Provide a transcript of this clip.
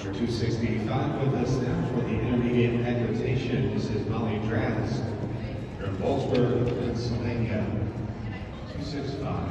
Number 265 with us now for the intermediate equitation. This is Molly Drass from Bolzburg, Pennsylvania. 265.